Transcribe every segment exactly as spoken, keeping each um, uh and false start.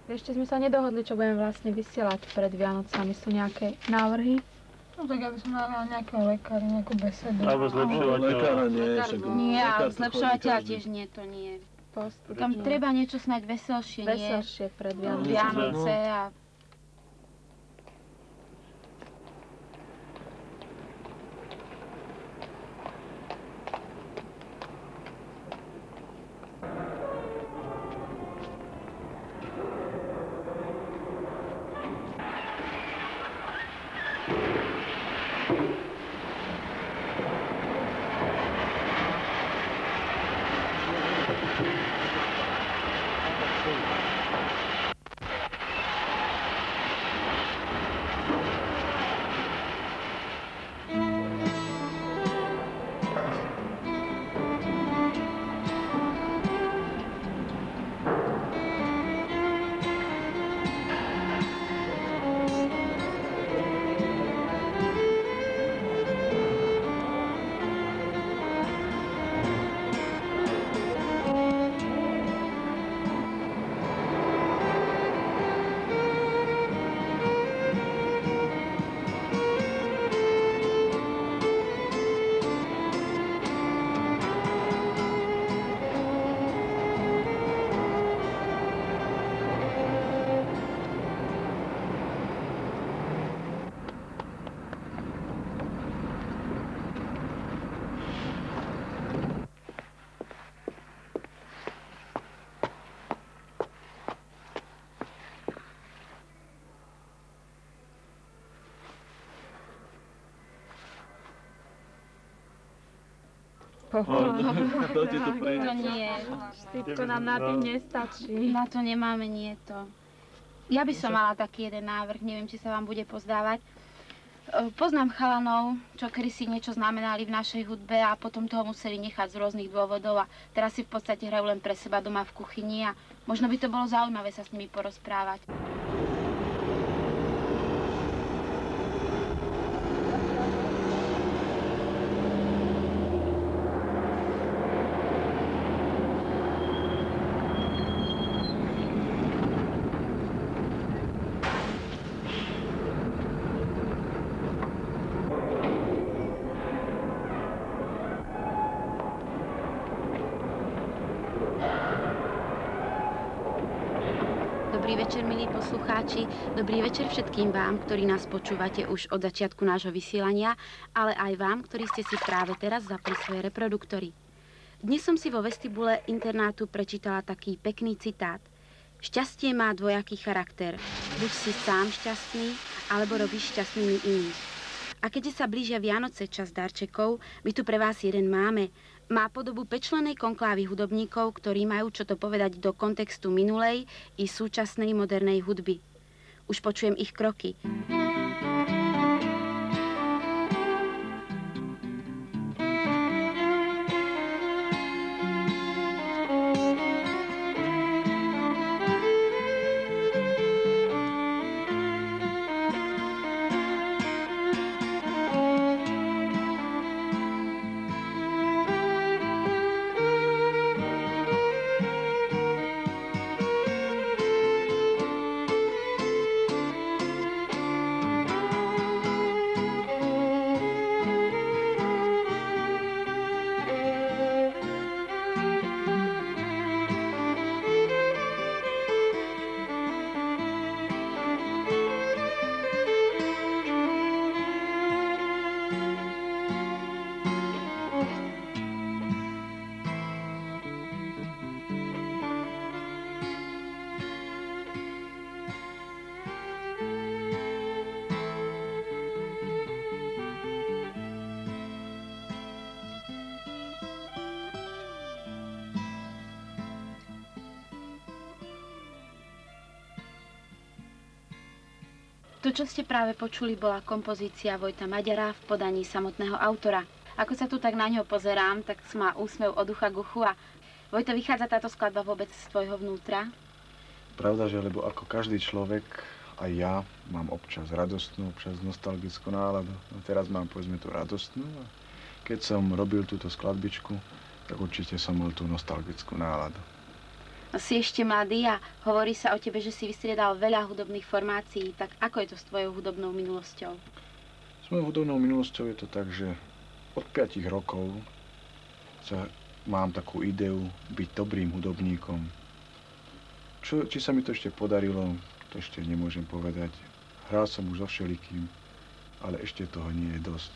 Ešte sme sa nedohodli, čo budeme vlastne vysielať pred Vianocami. Sú nejaké návrhy? No tak ja by som mala nejakého lekára, nejakú besedu. Alebo zlepšovateľa. Lekára nie, však Nie, ale lekár to zlepšovateľa chodí tiež nie, to nie. Post, Tam treba niečo snáď veselšie, nie? veselšie pred Vianocami. Vianoce a... To ti to prejde. To nie. Štipko nám na tým nestačí. Na to nemáme nie to. Ja by som mala taký jeden návrh, neviem, či sa vám bude pozdávať. Poznám chalanov, čo kedysi niečo znamenali v našej hudbe a potom toho museli nechať z rôznych dôvodov a teraz si v podstate hrajú len pre seba doma v kuchyni a možno by to bolo zaujímavé sa s nimi porozprávať. Dobrý večer, milí poslucháči. Dobrý večer všetkým vám, ktorí nás počúvate už od začiatku nášho vysielania, ale aj vám, ktorí ste si práve teraz zapli svoje reproduktory. Dnes som si vo vestibule internátu prečítala taký pekný citát. Šťastie má dvojaký charakter. Buď si sám šťastný, alebo robíš šťastnými iných. A keďže sa blížia Vianoce, čas darčekov, my tu pre vás jeden máme. Má podobu pečlenej konklávy hudobníkov, ktorí majú čo to povedať do kontextu minulej i súčasnej modernej hudby. Už počujem ich kroky. To, čo ste práve počuli, bola kompozícia Vojta Maďara v podaní samotného autora. Ako sa tu tak na ňo pozerám, tak má úsmev od ucha k uchu. A Vojto, vychádza táto skladba vôbec z tvojho vnútra? Pravda, že lebo ako každý človek, aj ja mám občas radostnú, občas nostalgickú náladu. No teraz mám, povedzme, tú radostnú. A keď som robil túto skladbičku, tak určite som mal tú nostalgickú náladu. Si ešte mladý a hovorí sa o tebe, že si vystriedal veľa hudobných formácií. Tak ako je to s tvojou hudobnou minulosťou? S mojou hudobnou minulosťou je to tak, že od piatich rokov sa mám takú ideu byť dobrým hudobníkom. Čo, či sa mi to ešte podarilo, to ešte nemôžem povedať. Hral som už so všelikým, ale ešte toho nie je dosť.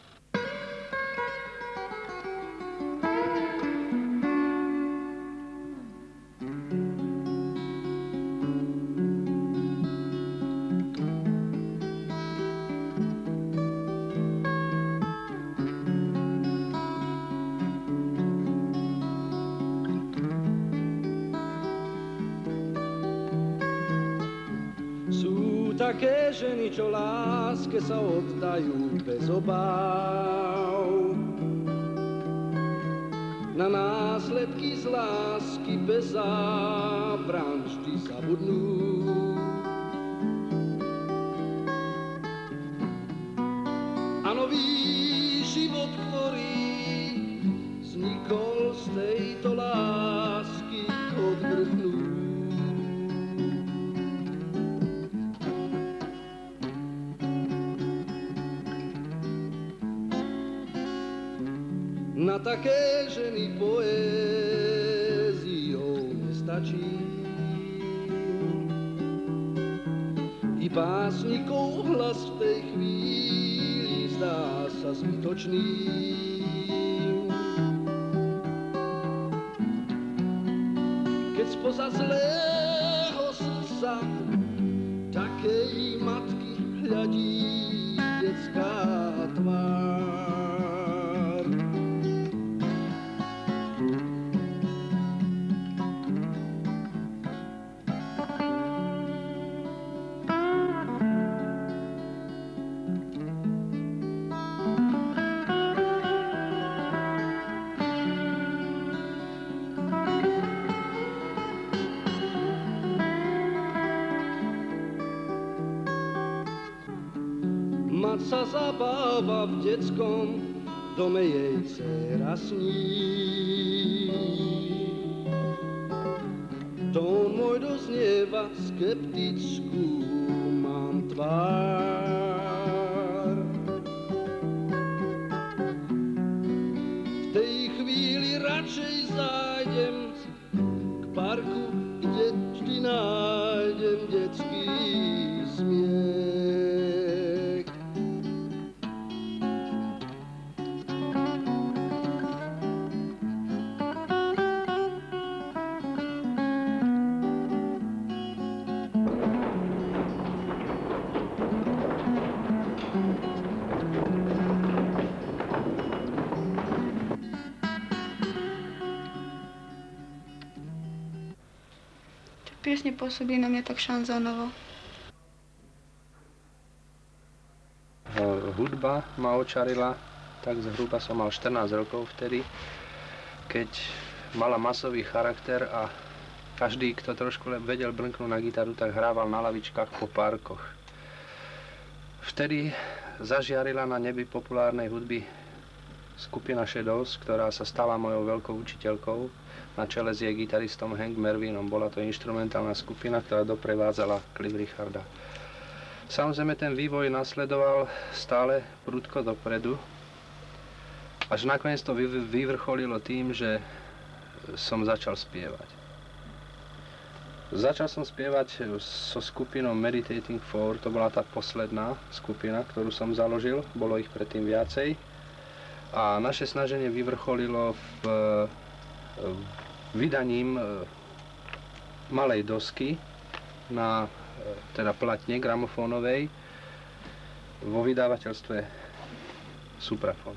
Také ženy, čo láske sa oddajú bez obáv. Na následky z lásky bez zábran vždy zabudnú. A nový život, ktorý vznikol z tejto lásky, odvrhnú. Na také ženy poéziou nestačí. I básnikov hlas v tej chvíli zdá sa zbytočným. Keď spoza zlého srdca takej matky hľadí detská tvár. Mať sa zabáva v detskom dome, jej dcera sní. Tón môj doznieva, skeptickú mám tvár. V tej chvíli radšej zájdem k parku, kde vždy nájdem detský smiech. Piesne pôsobí na mňa tak šanzónovo. Hudba ma očarila, tak zhruba som mal štrnásť rokov vtedy, keď mala masový charakter a každý, kto trošku vedel brnknúť na gitaru, tak hrával na lavičkách po parkoch. Vtedy zažiarila na nebi populárnej hudby skupina Shadows, ktorá sa stala mojou veľkou učiteľkou. Na čele s jej gitaristom Hank Mervinom. Bola to inštrumentálna skupina, ktorá doprevádzala Cliff Richarda. Samozrejme, ten vývoj nasledoval stále prudko dopredu, až nakoniec to vyvrcholilo tým, že som začal spievať. Začal som spievať so skupinou Meditating Four, to bola tá posledná skupina, ktorú som založil, bolo ich predtým viacej. A naše snaženie vyvrcholilo v vydaním malej dosky na teda platne gramofónovej vo vydavateľstve Suprafon.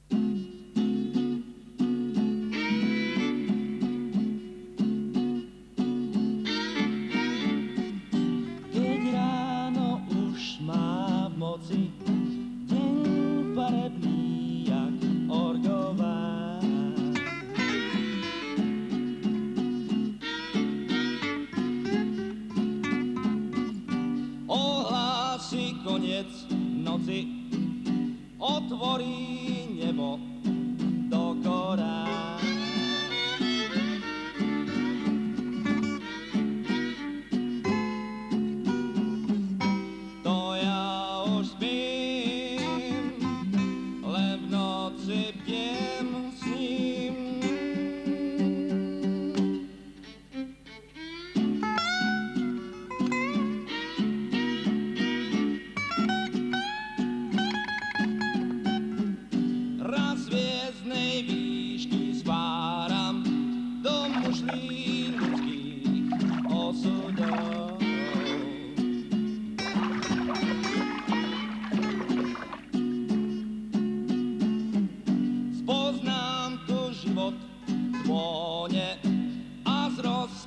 Keď ráno už má v moci deň farebný jak orgová, ohlási koniec noci, otvorí nebo do korán.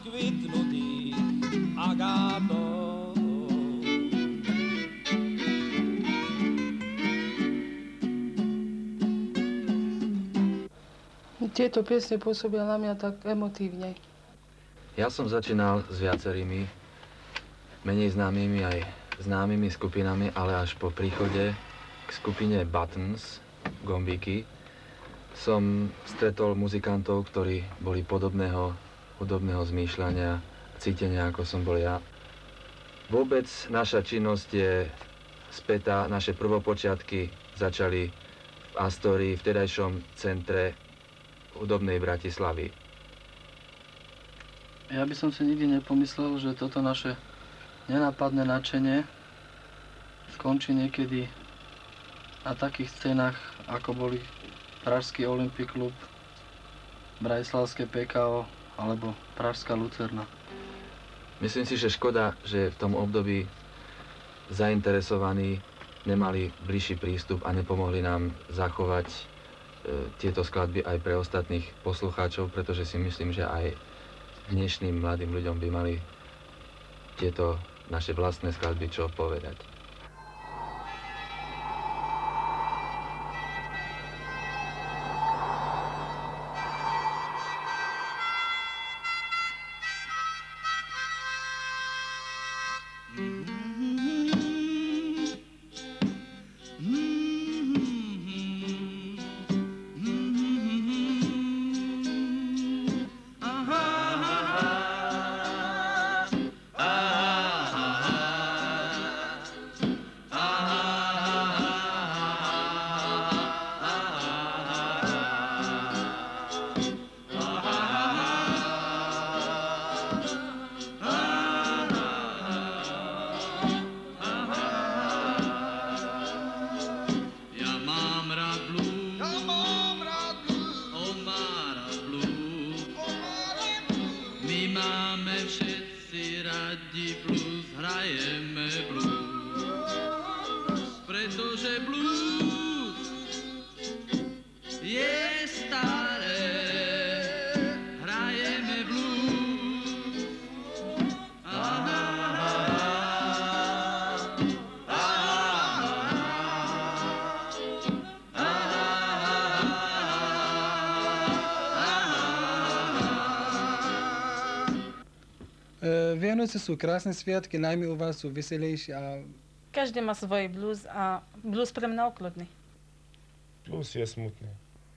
kvitnutých agátov. Tieto piesne pôsobia na mňa tak emotívne. Ja som začínal s viacerými, menej známymi aj známymi skupinami, ale až po príchode k skupine Buttons, Gombíky, som stretol muzikantov, ktorí boli podobného hudobného zmýšľania, cítenia, ako som bol ja. Vôbec naša činnosť je spätá, naše prvopočiatky začali v Astorii, v vtedajšom centre hudobnej Bratislavy. Ja by som si nikdy nepomyslel, že toto naše nenápadné nadšenie skončí niekedy na takých scénach, ako boli Pražský Olympic Klub, Bratislavské pé ká ó alebo Pražská Lucerna. Myslím si, že škoda, že v tom období zainteresovaní nemali bližší prístup a nepomohli nám zachovať e, tieto skladby aj pre ostatných poslucháčov, pretože si myslím, že aj dnešným mladým ľuďom by mali tieto naše vlastné skladby čo povedať. Vianoce sú krásne sviatky, najmä u vás sú veselejšie a... Každý má svoj blues a blues pre mňa ukludný. Blues je smutný.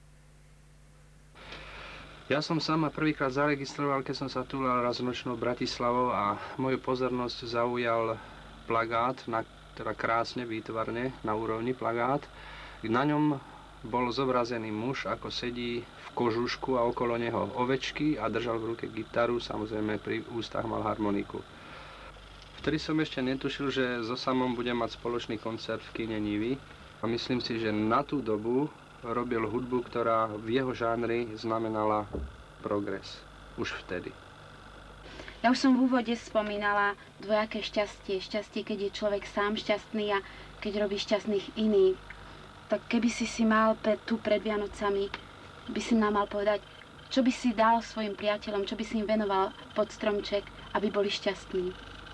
Ja som sa ma prvýkrát zaregistroval, keď som sa túlal raz nočnou Bratislavou a moju pozornosť zaujal plagát, na, teda krásne, výtvarne, na úrovni plagát. Na ňom bol zobrazený muž, ako sedí v kožušku a okolo neho ovečky a držal v ruke gitaru, samozrejme pri ústach mal harmoniku. Vtedy som ešte netušil, že so Samom budem mať spoločný koncert v kine Nivy a myslím si, že na tú dobu robil hudbu, ktorá v jeho žánri znamenala progres. Už vtedy. Ja už som v úvode spomínala dvojaké šťastie. Šťastie, keď je človek sám šťastný a keď robí šťastných iných. Tak keby si si mal pre, tu pred Vianocami, by si nám mal povedať, čo by si dal svojim priateľom, čo by si im venoval pod stromček, aby boli šťastní.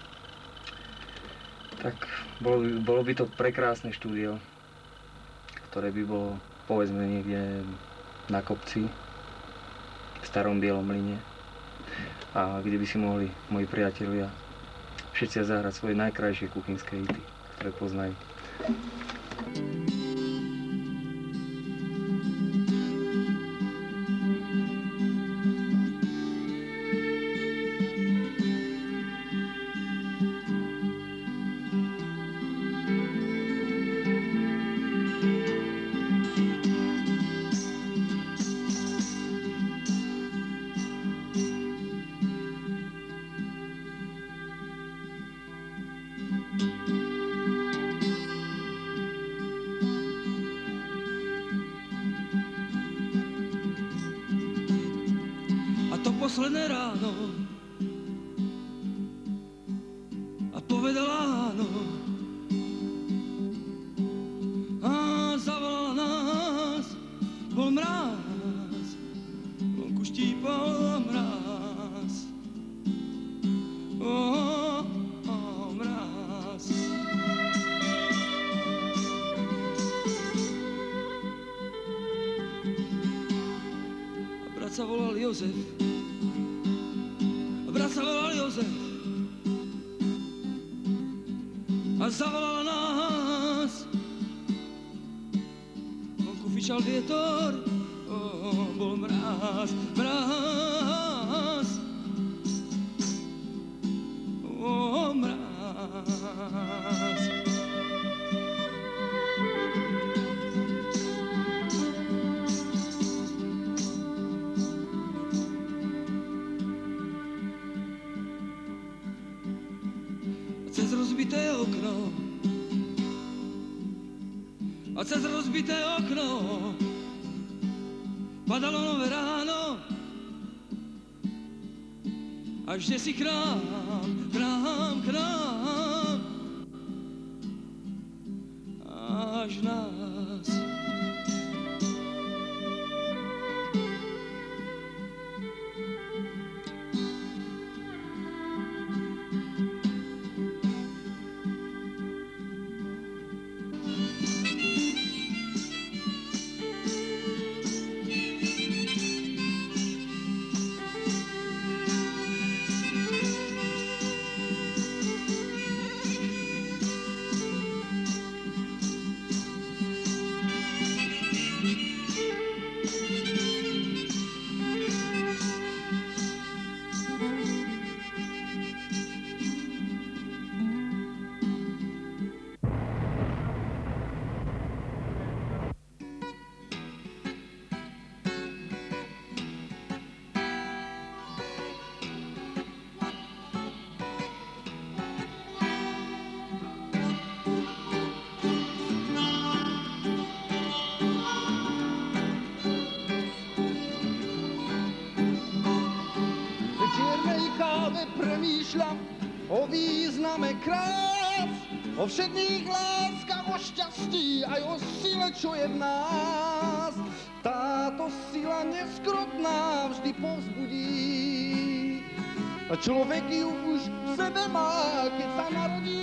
Tak bolo by, bolo by to prekrásne štúdio, ktoré by bolo, povedzme, niekde na kopci, v starom bielom mlyne, a kde by si mohli moji priatelia všetci zahrať svoje najkrajšie kuchynské hity, ktoré poznajú. Posledné ráno a povedala áno a zavolala nás, bol mráz, vonku štípal mráz Jozef. Brat sa volal Jozef. A zavolal nás. Vonku fičal vietor, oh, bol mráz, mráz. Oh, mráz. Cez rozbité okno a cez rozbité okno padalo nové ráno a vždy si krám, krám, krám až nás. Premýšľam o význame krás, o všetných láskach, o šťastí, aj o sile, čo je v nás. Táto sila neskrotná vždy povzbudí, a človek ju už v sebe má, keď sa narodí.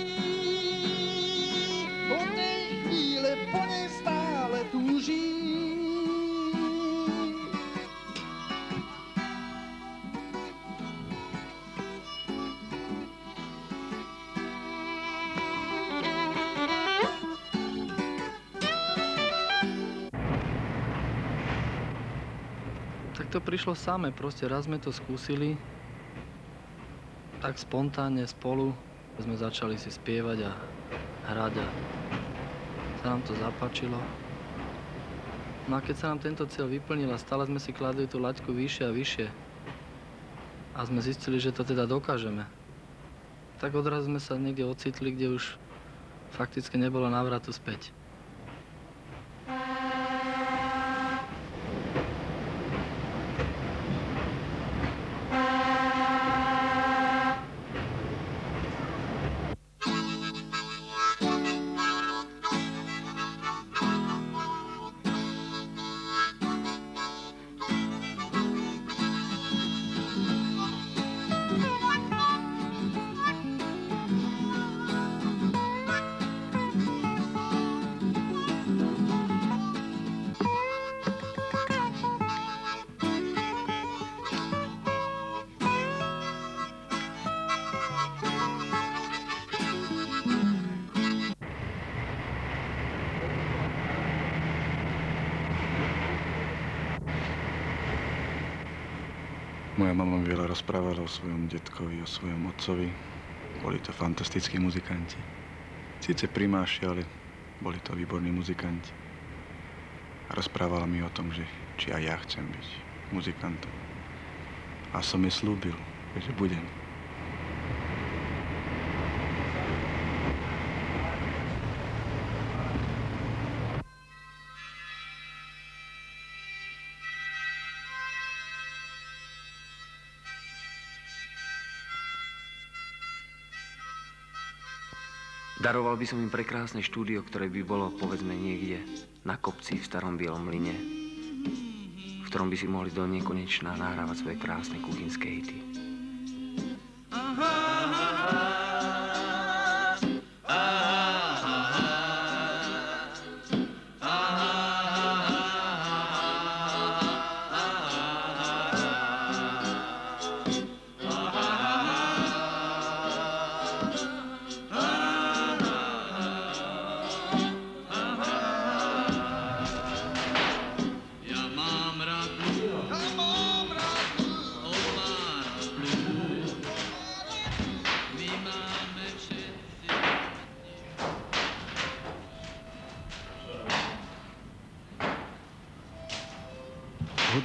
Od tej chvíle po nej stále túží. Tak to prišlo samé, proste raz sme to skúsili, tak spontánne spolu sme začali si spievať a hrať a sa nám to zapáčilo. No a keď sa nám tento cieľ vyplnil a stále sme si kladli tú laťku vyššie a vyššie a sme zistili, že to teda dokážeme, tak odrazu sme sa niekde ocitli, kde už fakticky nebolo návratu späť. Moja mama mi veľa rozprávala o svojom detkovi, o svojom otcovi. Boli to fantastickí muzikanti. Sice primáši, ale boli to výborní muzikanti. A rozprávala mi o tom, že či aj ja chcem byť muzikantom. A som jej slúbil, že budem. Daroval by som im prekrásne štúdio, ktoré by bolo, povedzme, niekde na kopci v starom bielom mlyne, v ktorom by si mohli do nekonečna nahrávať svoje krásne kuchynské hity.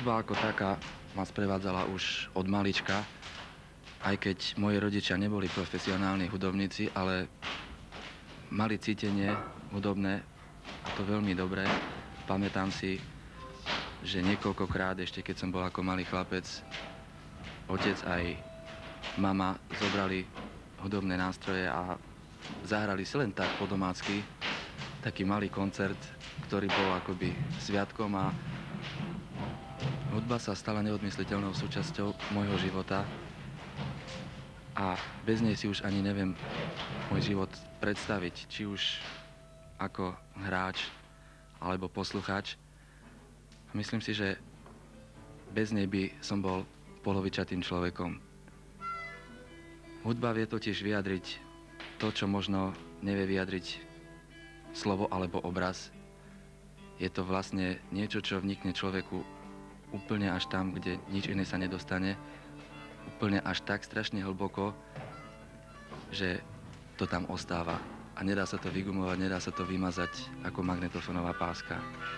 Hudba ako taká ma sprevádzala už od malička, aj keď moji rodičia neboli profesionálni hudobníci, ale mali cítenie hudobné, a to veľmi dobré. Pamätám si, že niekoľkokrát, ešte keď som bol ako malý chlapec, otec aj mama zobrali hudobné nástroje a zahrali si len tak po domácky taký malý koncert, ktorý bol akoby sviatkom a hudba sa stala neodmysliteľnou súčasťou môjho života a bez nej si už ani neviem môj život predstaviť, či už ako hráč alebo poslucháč. Myslím si, že bez nej by som bol polovičatým človekom. Hudba vie totiž vyjadriť to, čo možno nevie vyjadriť slovo alebo obraz. Je to vlastne niečo, čo vnikne človeku úplne až tam, kde nič iné sa nedostane. Úplne až tak strašne hlboko, že to tam ostáva. A nedá sa to vygumovať, nedá sa to vymazať ako magnetofónová páska.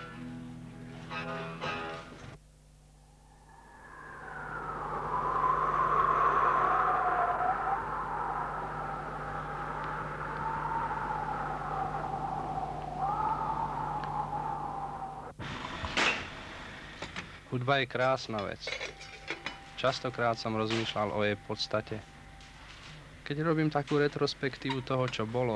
Hudba je krásna vec. Častokrát som rozmýšľal o jej podstate. Keď robím takú retrospektívu toho, čo bolo,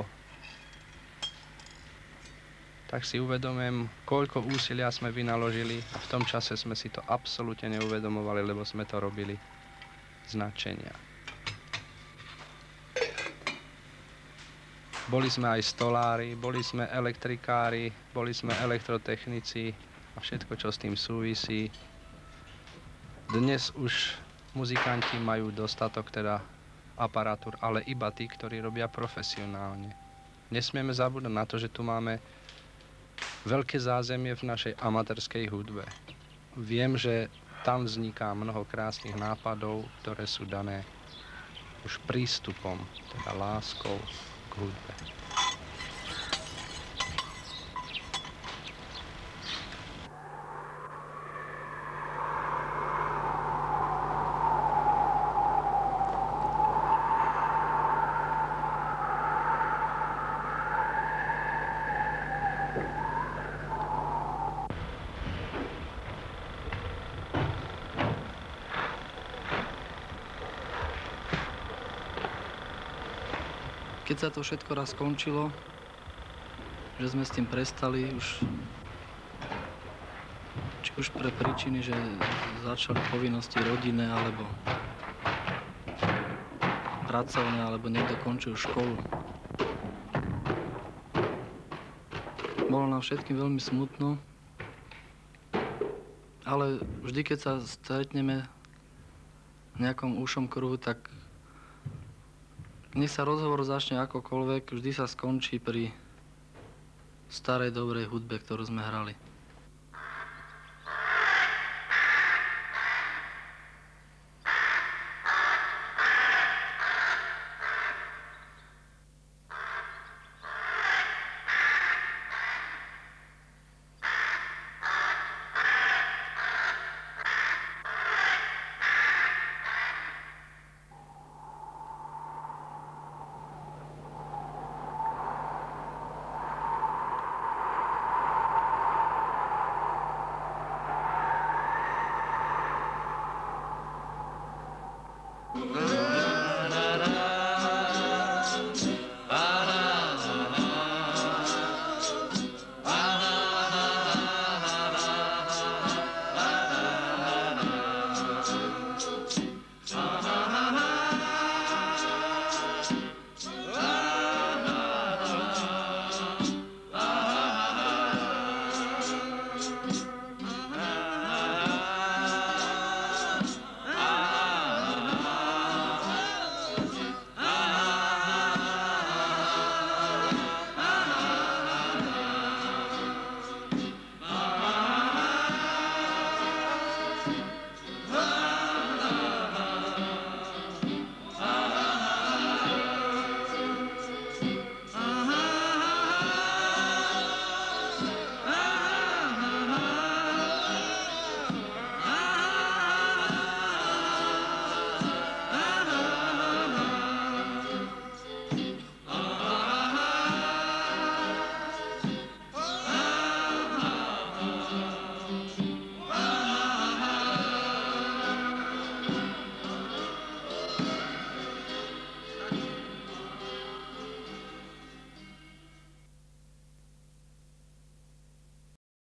tak si uvedomujem, koľko úsilia sme vynaložili a v tom čase sme si to absolútne neuvedomovali, lebo sme to robili z nadšenia. Boli sme aj stolári, boli sme elektrikári, boli sme elektrotechnici a všetko, čo s tým súvisí. Dnes už muzikanti majú dostatok teda aparatúr, ale iba tí, ktorí robia profesionálne. Nesmieme zabúdať na to, že tu máme veľké zázemie v našej amatérskej hudbe. Viem, že tam vzniká mnoho krásnych nápadov, ktoré sú dané už prístupom, teda láskou k hudbe. Keď sa to všetko raz skončilo, že sme s tým prestali už, či už pre príčiny, že začali povinnosti rodinné, alebo pracovné, alebo niekto končil školu. Bolo nám všetkým veľmi smutno, ale vždy, keď sa stretneme v nejakom úšom kruhu, tak nech sa rozhovor začne akokoľvek, vždy sa skončí pri starej dobrej hudbe, ktorú sme hrali. Love